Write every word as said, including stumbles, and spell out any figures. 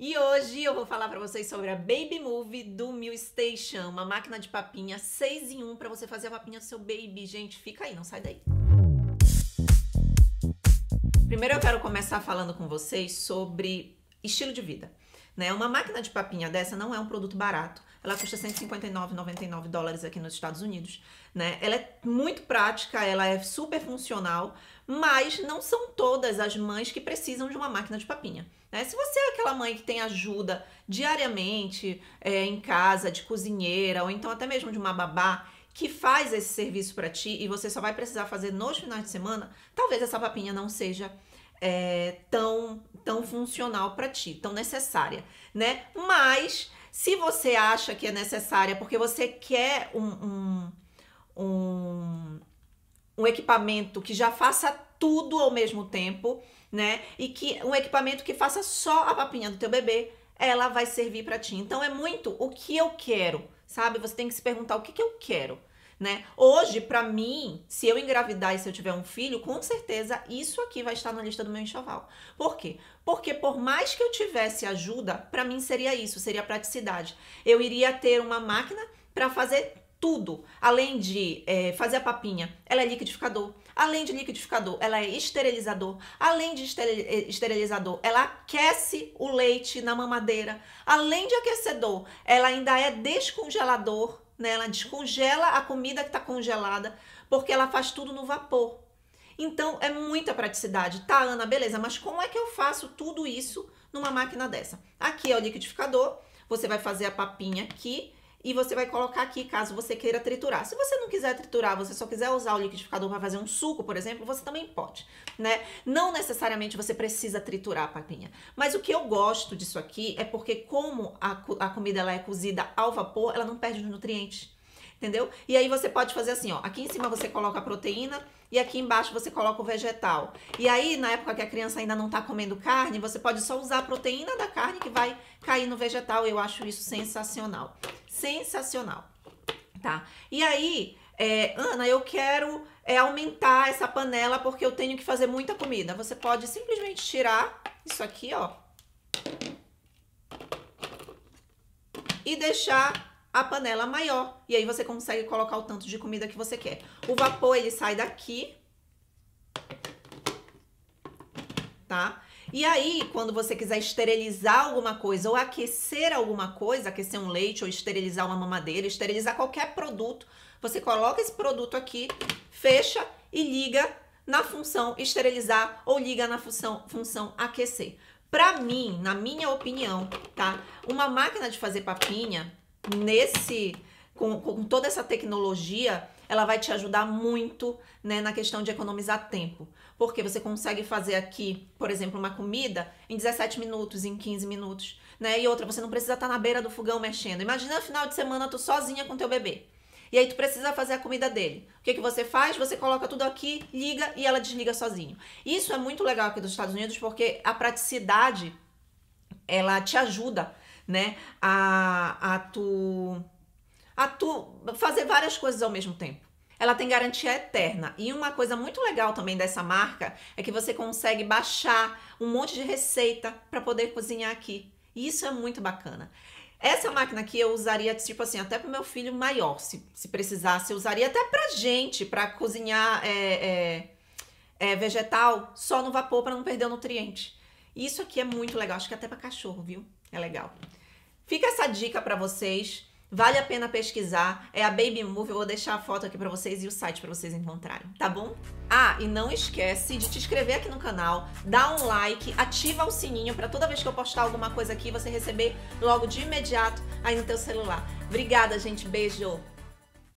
E hoje eu vou falar para vocês sobre a Baby Move do Meal Station, uma máquina de papinha seis em um para você fazer a papinha do seu baby. Gente, fica aí, não sai daí. Primeiro eu quero começar falando com vocês sobre estilo de vida. Né? Uma máquina de papinha dessa não é um produto barato. Ela custa cento e cinquenta e nove reais e noventa e nove centavos dólares aqui nos Estados Unidos. Né? Ela é muito prática, ela é super funcional, mas não são todas as mães que precisam de uma máquina de papinha. Né? Se você é aquela mãe que tem ajuda diariamente é, em casa, de cozinheira, ou então até mesmo de uma babá, que faz esse serviço para ti e você só vai precisar fazer nos finais de semana, talvez essa papinha não seja é, tão, tão funcional para ti, tão necessária, né? Mas se você acha que é necessária porque você quer um, um, um, um equipamento que já faça tudo ao mesmo tempo, né? E que um equipamento que faça só a papinha do teu bebê, ela vai servir para ti. Então é muito o que eu quero, sabe? Você tem que se perguntar o que, que eu quero, né? Hoje, para mim, se eu engravidar e se eu tiver um filho, com certeza isso aqui vai estar na lista do meu enxoval. Por quê? Porque por mais que eu tivesse ajuda, para mim seria isso, seria praticidade. Eu iria ter uma máquina para fazer tudo. Além de é, fazer a papinha, ela é liquidificador. Além de liquidificador, ela é esterilizador. Além de esterilizador, ela aquece o leite na mamadeira. Além de aquecedor, ela ainda é descongelador, né? Ela descongela a comida que está congelada, porque ela faz tudo no vapor. Então, é muita praticidade. Tá, Ana, beleza, mas como é que eu faço tudo isso numa máquina dessa? Aqui é o liquidificador, você vai fazer a papinha aqui, e você vai colocar aqui, caso você queira triturar. Se você não quiser triturar, você só quiser usar o liquidificador para fazer um suco, por exemplo, você também pode, né? Não necessariamente você precisa triturar a papinha. Mas o que eu gosto disso aqui é porque como a, a comida ela é cozida ao vapor, ela não perde os nutrientes, entendeu? E aí você pode fazer assim, ó. Aqui em cima você coloca a proteína e aqui embaixo você coloca o vegetal. E aí, na época que a criança ainda não tá comendo carne, você pode só usar a proteína da carne que vai cair no vegetal. Eu acho isso sensacional. Sensacional, tá? E aí, é, Ana, eu quero é, aumentar essa panela porque eu tenho que fazer muita comida. Você pode simplesmente tirar isso aqui, ó, e deixar a panela maior. E aí você consegue colocar o tanto de comida que você quer. O vapor, ele sai daqui, tá? E aí, quando você quiser esterilizar alguma coisa ou aquecer alguma coisa, aquecer um leite ou esterilizar uma mamadeira, esterilizar qualquer produto, você coloca esse produto aqui, fecha e liga na função esterilizar ou liga na função, função aquecer. Pra mim, na minha opinião, tá? Uma máquina de fazer papinha, nesse, com, com toda essa tecnologia, ela vai te ajudar muito, né, na questão de economizar tempo. Porque você consegue fazer aqui, por exemplo, uma comida em dezessete minutos, em quinze minutos, né? E outra, você não precisa estar na beira do fogão mexendo. Imagina no final de semana tu sozinha com teu bebê. E aí tu precisa fazer a comida dele. O que que você faz? Você coloca tudo aqui, liga e ela desliga sozinho. Isso é muito legal aqui dos Estados Unidos porque a praticidade, ela te ajuda, né, a, a, tu, a tu fazer várias coisas ao mesmo tempo. Ela tem garantia eterna. E uma coisa muito legal também dessa marca é que você consegue baixar um monte de receita para poder cozinhar aqui. E isso é muito bacana. Essa máquina aqui eu usaria, tipo assim, até para o meu filho maior, se, se precisasse. Eu usaria até pra gente, para cozinhar é, é, é, vegetal só no vapor para não perder o nutriente. Isso aqui é muito legal. Acho que até para cachorro, viu? É legal. Fica essa dica para vocês. Vale a pena pesquisar, é a Baby Move, eu vou deixar a foto aqui pra vocês e o site pra vocês encontrarem, tá bom? Ah, e não esquece de te inscrever aqui no canal, dar um like, ativa o sininho pra toda vez que eu postar alguma coisa aqui, você receber logo de imediato aí no teu celular. Obrigada, gente, beijo!